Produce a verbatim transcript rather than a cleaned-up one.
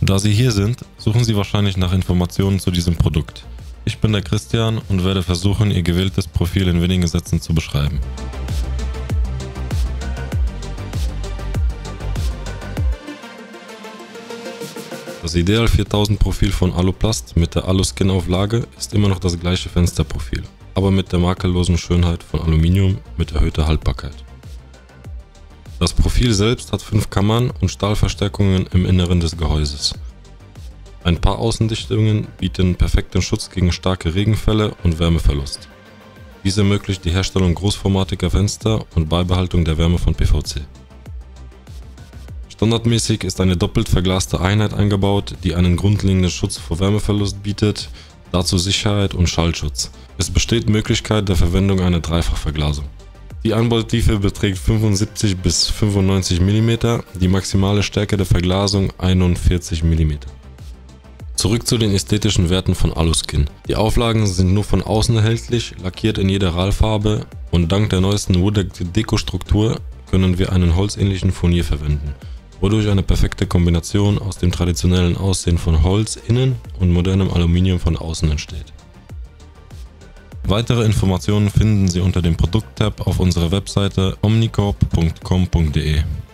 Da Sie hier sind, suchen Sie wahrscheinlich nach Informationen zu diesem Produkt. Ich bin der Christian und werde versuchen, Ihr gewähltes Profil in wenigen Sätzen zu beschreiben. Das Ideal viertausend Profil von Aluplast mit der Aluskin-Auflage ist immer noch das gleiche Fensterprofil, aber mit der makellosen Schönheit von Aluminium mit erhöhter Haltbarkeit. Das Profil selbst hat fünf Kammern und Stahlverstärkungen im Inneren des Gehäuses. Ein paar Außendichtungen bieten perfekten Schutz gegen starke Regenfälle und Wärmeverlust. Dies ermöglicht die Herstellung großformatiger Fenster und Beibehaltung der Wärme von P V C. Standardmäßig ist eine doppelt verglaste Einheit eingebaut, die einen grundlegenden Schutz vor Wärmeverlust bietet, dazu Sicherheit und Schallschutz. Es besteht Möglichkeit der Verwendung einer Dreifachverglasung. Die Einbautiefe beträgt fünfundsiebzig bis fünfundneunzig Millimeter, die maximale Stärke der Verglasung einundvierzig Millimeter. Zurück zu den ästhetischen Werten von Aluskin. Die Auflagen sind nur von außen erhältlich, lackiert in jeder RAL-Farbe und dank der neuesten Woodec-Deko-Struktur können wir einen holzähnlichen Furnier verwenden, wodurch eine perfekte Kombination aus dem traditionellen Aussehen von Holz innen und modernem Aluminium von außen entsteht. Weitere Informationen finden Sie unter dem Produkttab auf unserer Webseite omnicorp punkt com punkt de.